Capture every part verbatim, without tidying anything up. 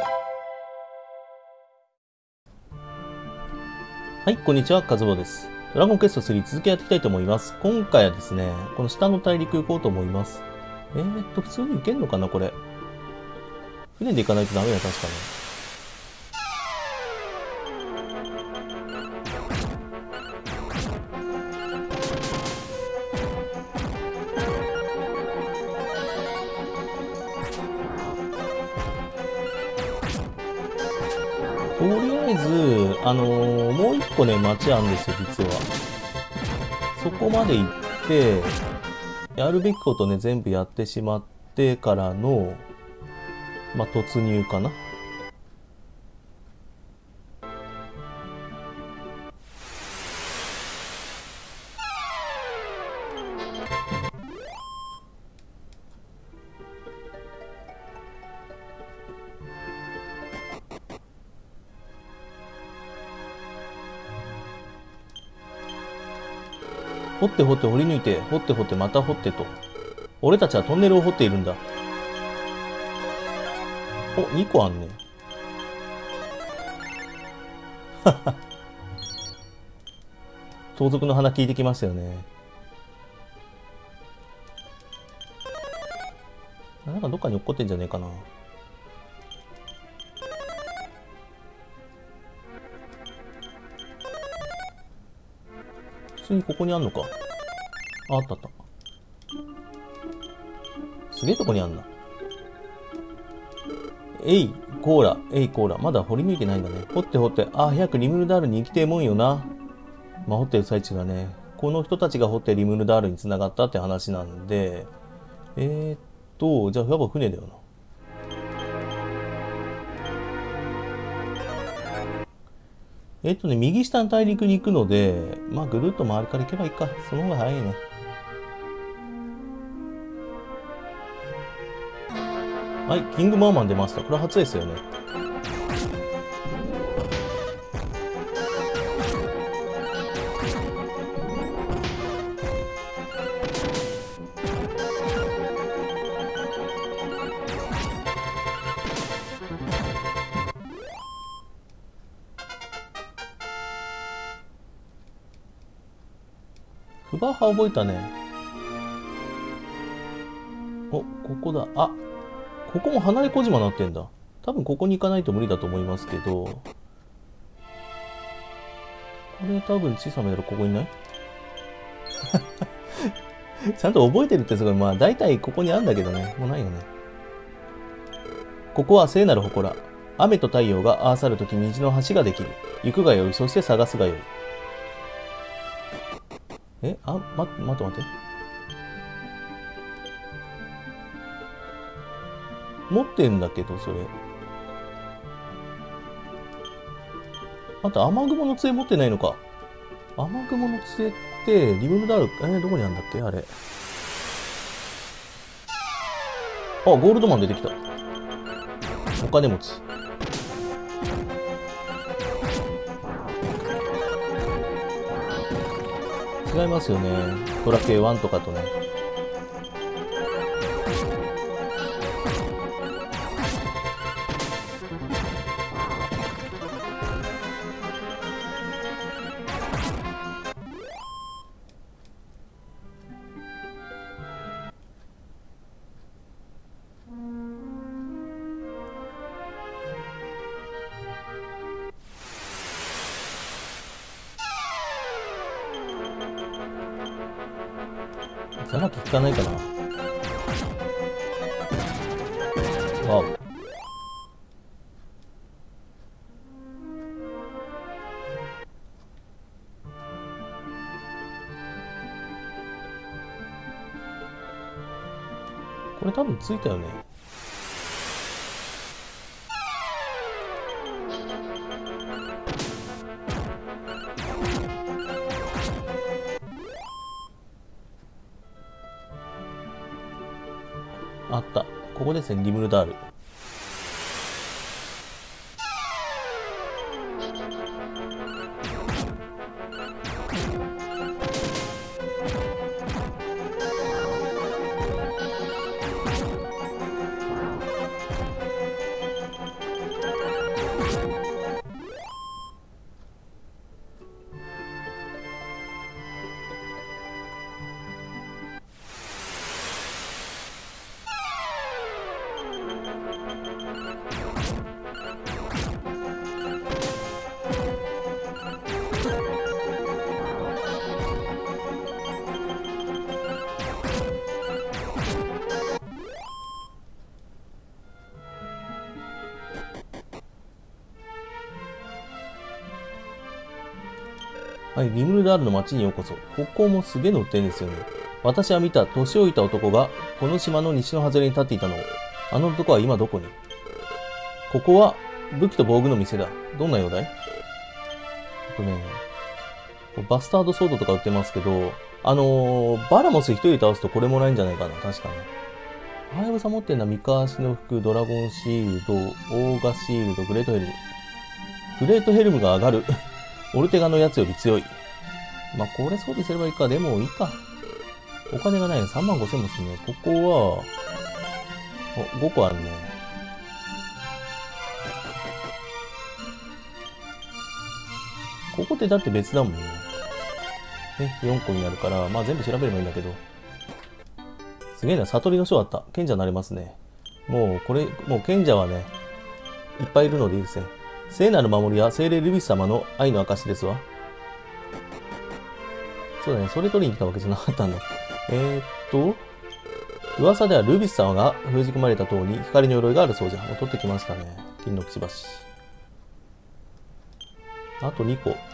はい、こんにちは、カズボです。ドラゴンクエストスリー続きやっていきたいと思います。今回はですね、この下の大陸行こうと思います。えーっと、普通に行けんのかな、これ。船で行かないとダメだ、確かに。とりあえず、あのー、もう一個ね、町あるんですよ、実は。そこまで行って、やるべきことね、全部やってしまってからの、まあ、突入かな。掘って掘って掘り抜いて、掘って掘ってまた掘ってと。俺たちはトンネルを掘っているんだ。お、にこあんね。盗賊の花聞いてきましたよね。なんかどっかに落っこってんじゃねえかな。普通にここにあんのか。あ、あったあった。すげえとこにあんな。えい、コーラ、えい、コーラ。まだ掘り抜いてないんだね。掘って掘って。あ、早くリムルダールに行きてえもんよな。まあ、掘ってる最中だね。この人たちが掘ってリムルダールに繋がったって話なんで、えー、っと、じゃあ、やっぱ船だよな。えー、っとね、右下の大陸に行くので、まあ、ぐるっと周りから行けばいいか。その方が早いね。はい、キングマーマン出ました。これ初ですよね。フバハ覚えたね。お、ここだ。あ、ここも離れ小島になってんだ。多分ここに行かないと無理だと思いますけど。これ多分小さめだろ、ここにないちゃんと覚えてるってすごい。まあ大体ここにあるんだけどね。もうないよね。ここは聖なる祠。雨と太陽が合わさるとき虹の橋ができる。行くがよい、そして探すがよい。え、あ、ま、待って待って。持ってんだけど、それ。あと、雨雲の杖持ってないのか。雨雲の杖って、リムルダール、えー、どこにあるんだっけあれ。あ、ゴールドマン出てきた。お金持ち。違いますよね。ドラクエワンとかとね。ザラキ効かないかな。わお。これ多分ついたよね。あった。ここですね、リムルダール。 はい、リムルダールの町にようこそ。ここもすげえ乗ってんですよね。私は見た年老いた男がこの島の西の外れに立っていたのを。あの男は今どこに？ここは武器と防具の店だ。どんな用だい？あとね、バスタードソードとか売ってますけど、あのー、バラモス一人倒すとこれもらえるんじゃないかな。確かね。はやぶさ持ってんのは三河足の服、ドラゴンシールド、オーガシールド、グレートヘルム。グレートヘルムが上がる。オルテガのやつより強い。まあ、これ装備すればいいか。でもいいか。お金がないね。さんまんごせんもするね。ここは、お、ごこあるね。ここってだって別だもんね。ね、よんこになるから、まあ全部調べればいいんだけど。すげえな、悟りの書あった。賢者になれますね。もう、これ、もう賢者はね、いっぱいいるのでいいですね。聖なる守りは精霊ルビス様の愛の証ですわ。そうだね、それ取りに来たわけじゃなかったんだ。えー、っと、噂ではルビス様が封じ込まれた塔に光の鎧があるそうじゃん。もう取ってきましたね。金のくちばし。あとにこ。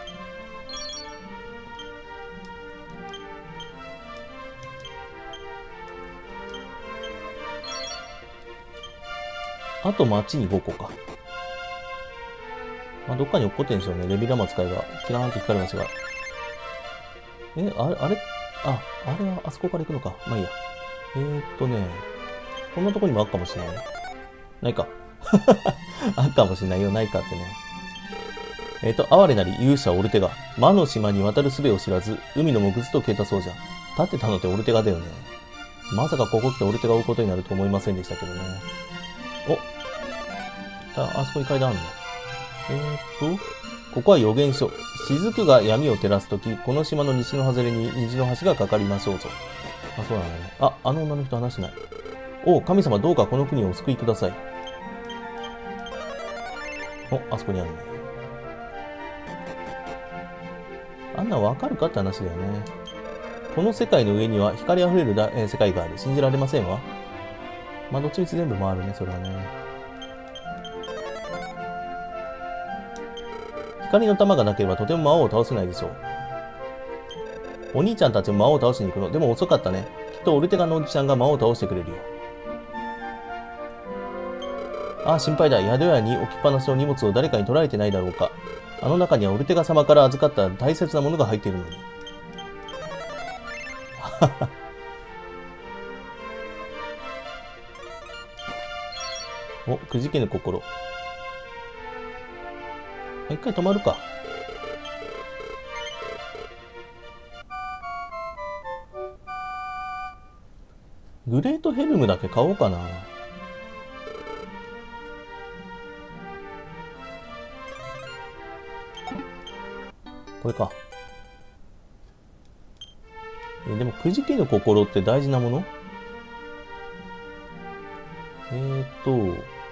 あと町にごこか。まあ、どっかに落っこってんでしょうね。レビラマ使いが。キラーンと光りますが。え、あれ、あれあ、あれはあそこから行くのか。まあいいや。えー、っとね、こんなとこにもあっかもしれない。ないか。あっかもしれないよ。ないかってね。えー、っと、哀れなり勇者オルテガ。魔の島に渡る術を知らず、海の木図と消えたそうじゃん。立ってたのってオルテガだよね。まさかここ来てオルテガを追うことになると思いませんでしたけどね。おあ、あそこに階段あるね。えー、っと、ここは予言書。雫が闇を照らすとき、この島の西の外れに虹の橋がかかりましょうぞ。あ、そうなんだね。あ、あの女の人話しない。おう、神様どうかこの国をお救いください。お、あそこにあるね。あんなわかるかって話だよね。この世界の上には光あふれるだ、えー、世界がある。信じられませんわ。まあ、どっちみち全部回るね、それはね。光の玉がなければとても魔王を倒せないでしょう。お兄ちゃんたちも魔王を倒しに行くの。でも遅かったね。きっとオルテガのおじちゃんが魔王を倒してくれるよ。ああ、心配だ。宿屋に置きっぱなしの荷物を誰かに取られてないだろうか。あの中にはオルテガ様から預かった大切なものが入っているのに。お、くじけぬ心。一回止まるか。グレートヘルムだけ買おうかな。これか。えでも、くじけぬ心って大事なもの？えーっと、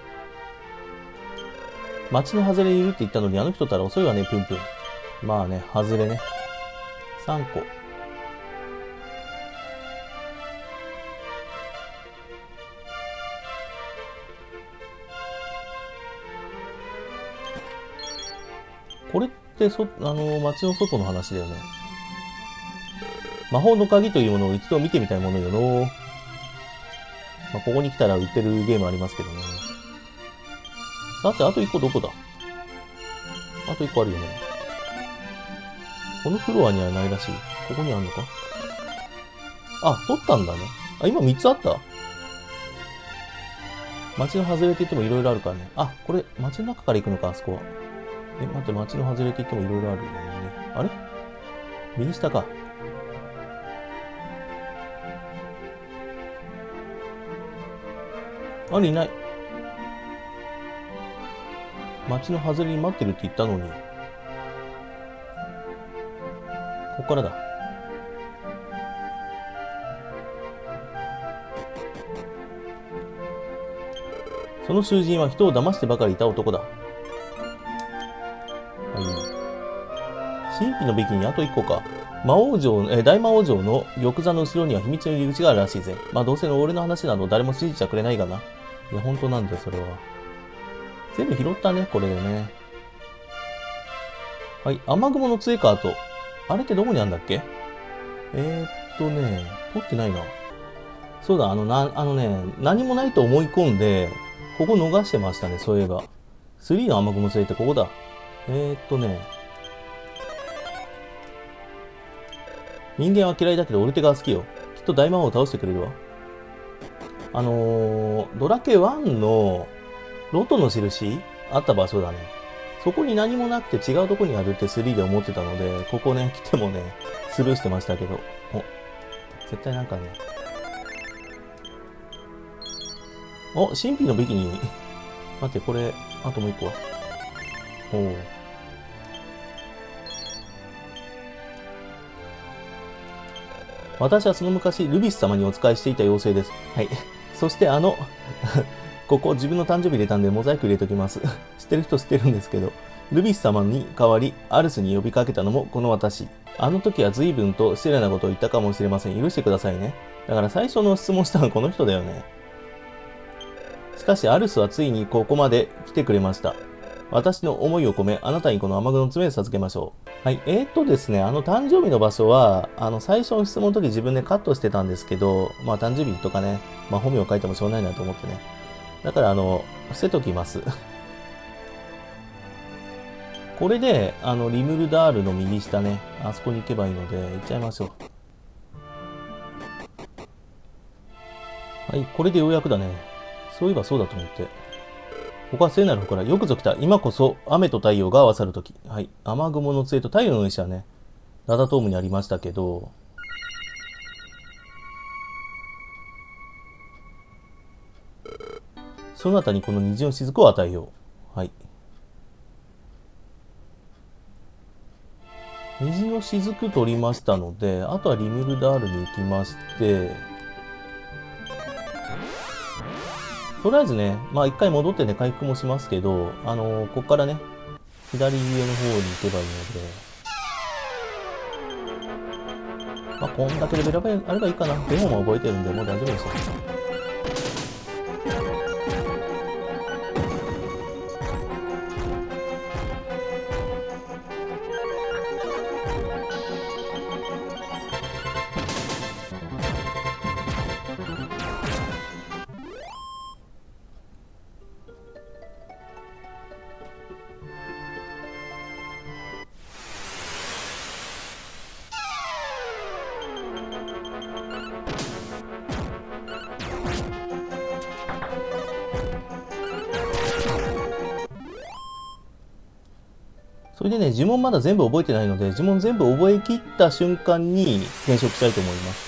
町の外れにいるって言ったのに、あの人ったら遅いわね、プンプン。まあね、外れね。さんこ。これってそ、あの、町の外の話だよね。魔法の鍵というものを一度見てみたいものよの。まあ、ここに来たら売ってるゲームありますけどね。さて、あといっこどこだ？あといっこあるよね。このフロアにはないらしい。ここにあるのか？あ、取ったんだね。あ、今みっつあった？街の外れって言ってもいろいろあるからね。あ、これ、街の中から行くのか、あそこは。え、待って、街の外れって言ってもいろいろあるよね。あれ？右下か。あれ、いない。街の外れに待ってるって言ったのに。ここからだ。その囚人は人を騙してばかりいた男だ。はい。神秘のビキにあといっこか。魔王城、え、大魔王城の玉座の後ろには秘密の入り口があるらしいぜ。まあどうせの俺の話など誰も信じちゃくれないがな。いや、本当なんだよ、それは。全部拾ったね、これでね。 はい、雨雲の杖か、あと。あれってどこにあるんだっけ？えー、っとね、取ってないな。そうだ、あの、な、あのね、何もないと思い込んで、ここ逃してましたね、そういえば。スリーの雨雲杖ってここだ。えー、っとね、人間は嫌いだけどオルテガは好きよ。きっと大魔王を倒してくれるわ。あのー、ドラケワンのロトの印あった場所だね。そこに何もなくて違うとこにあるってスリーで思ってたので、ここね、来てもね、スルーしてましたけど。お、絶対なんかね。お、神秘のビキニ。待って、これ、あともう一個は。おう。私はその昔、ルビス様にお仕えしていた妖精です。はい。そしてあの、ここ自分の誕生日入れたんでモザイク入れときます。知ってる人知ってるんですけど、ルビス様に代わり、アルスに呼びかけたのもこの私。あの時は随分と失礼なことを言ったかもしれません。許してくださいね。だから最初の質問したのはこの人だよね。しかしアルスはついにここまで来てくれました。私の思いを込め、あなたにこの雨雲の爪を授けましょう。はい。えーっとですね、あの誕生日の場所は、あの最初の質問の時自分でカットしてたんですけど、まあ誕生日とかね、まあ本名を書いてもしょうがないなと思ってね。だからあの、捨てときます。これで、あの、リムルダールの右下ね、あそこに行けばいいので、行っちゃいましょう。はい、これでようやくだね。そういえばそうだと思って。ここは聖なる祠、よくぞ来た。今こそ雨と太陽が合わさるとき。はい。雨雲の杖と太陽の石はね、ラダトームにありましたけど、その他にこの虹の雫を与えよう。はい。虹の雫取りましたので、あとはリムルダールに行きまして、とりあえずね、まあ一回戻ってね、回復もしますけど、あのー、ここからね、左上の方に行けばいいので、まあこんだけレベルあればいいかな。デモも覚えてるんで、もう大丈夫ですよ。それでね、呪文まだ全部覚えてないので、呪文全部覚えきった瞬間に転職したいと思います。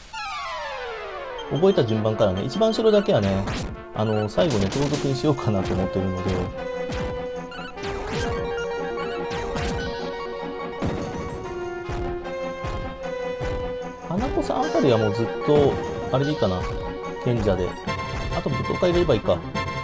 覚えた順番からね、一番後ろだけはね、あの、最後ね、盗賊にしようかなと思ってるので、花子さんあたりはもうずっと、あれでいいかな。賢者で。あと、舞踏会入れればいいか。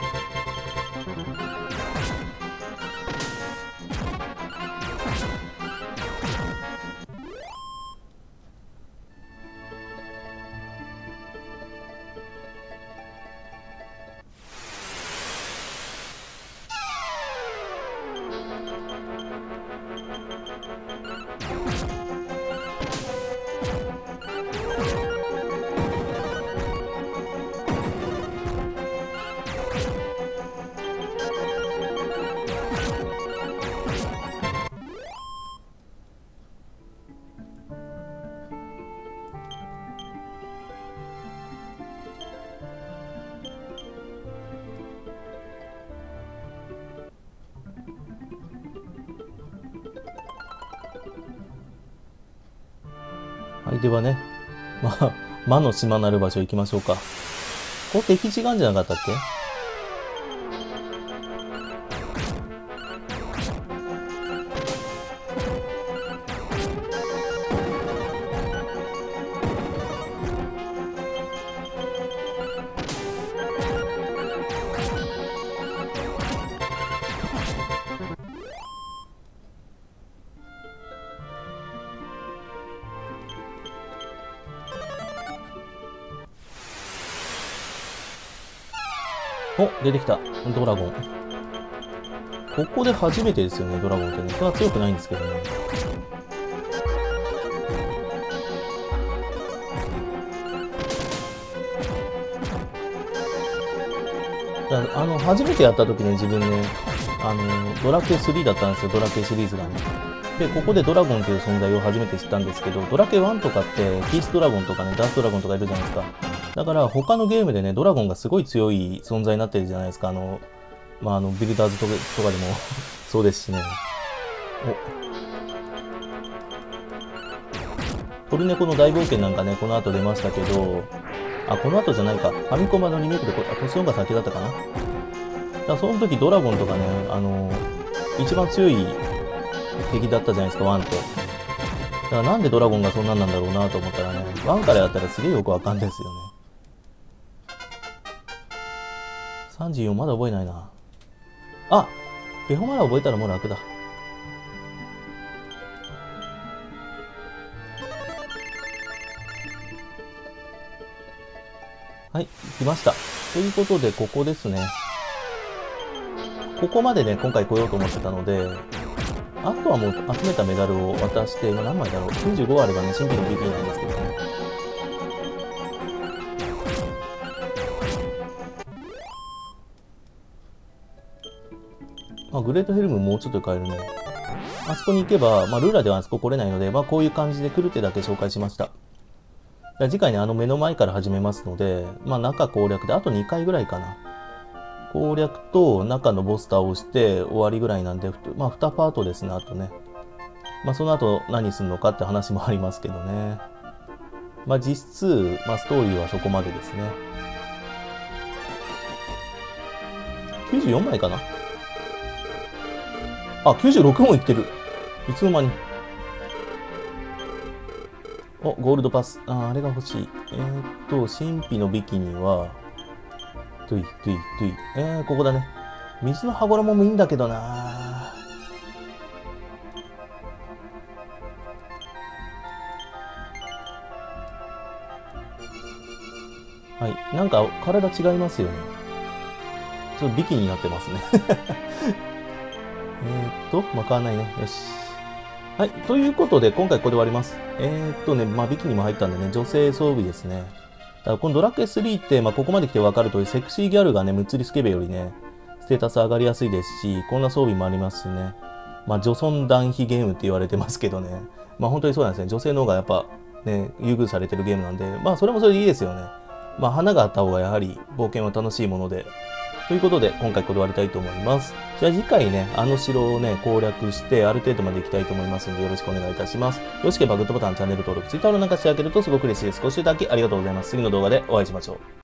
はい、ではね、まあ、魔の島なる場所行きましょうか。ここ敵違うんじゃなかったっけ？お、出てきた。ドラゴン。 ここで初めてですよね、ドラゴンってね。それは強くないんですけどね。だからあの、初めてやった時ね、自分ね、あの、ドラクエスリーだったんですよ、ドラクエシリーズがね。で、ここでドラゴンという存在を初めて知ったんですけど、ドラクエワンとかって、キースドラゴンとかね、ダースドラゴンとかいるじゃないですか。だから他のゲームでね、ドラゴンがすごい強い存在になってるじゃないですか。あの、まあ、あの、ビルダーズとかとかでもそうですしね。お。トルネコの大冒険なんかね、この後出ましたけど、あ、この後じゃないか。ファミコン版のリメイクで、あ、年のが先だったかな。だからその時ドラゴンとかね、あの、一番強い敵だったじゃないですか、ワンって。だからなんでドラゴンがそんなんなんだろうなと思ったらね、ワンからやったらすげえよくわかんないですよね。さんじゅうよんまだ覚えないな。あ、ペホまだ覚えたらもう楽だ。はい、来ました。ということで、ここですね。ここまでね、今回来ようと思ってたので、あとはもう集めたメダルを渡して、今何枚だろう ?きゅうじゅうご あればね、新規のビキニなんですけどね。まあ、グレートヘルムもうちょっと買えるね。あそこに行けば、まあ、ルーラーではあそこ来れないので、まあ、こういう感じで来るってだけ紹介しました。次回ね、あの目の前から始めますので、まあ、中攻略で、あとにかいぐらいかな。攻略と中のボス倒して終わりぐらいなんで、まあ、にパートですね、あとね。まあ、その後何するのかって話もありますけどね。まあ、実質、まあ、ストーリーはそこまでですね。きゅうじゅうよんまいかなあ、きゅうじゅうろくもいってる。いつの間に。お、ゴールドパス。あ、あれが欲しい。えー、っと、神秘のビキニは、トゥイ、トゥイ、トゥイ。えー、ここだね。水の羽衣もいいんだけどなはい。なんか、体違いますよね。ちょっとビキニになってますね。えっと、まあ、変わんないね。よし。はい。ということで、今回ここで終わります。えー、っとね、まあ、ビキニも入ったんでね、女性装備ですね。だからこのドラクエスリーって、まあ、ここまで来て分かる通り、セクシーギャルがね、ムッツリスケベよりね、ステータス上がりやすいですし、こんな装備もありますしね。まあ、女尊男卑ゲームって言われてますけどね。まあ、本当にそうなんですね。女性の方がやっぱ、ね、優遇されてるゲームなんで、まあ、それもそれでいいですよね。まあ、花があった方がやはり冒険は楽しいもので。ということで、今回これで終わりたいと思います。じゃあ次回ね、あの城をね、攻略して、ある程度まで行きたいと思いますので、よろしくお願いいたします。よろしければグッドボタン、チャンネル登録、Twitter のなんかしてあげるとすごく嬉しいです。ご視聴いただきありがとうございます。次の動画でお会いしましょう。